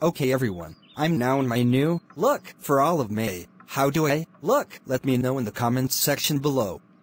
Okay everyone, I'm now in my new look for all of May. How do I look? Let me know in the comments section below.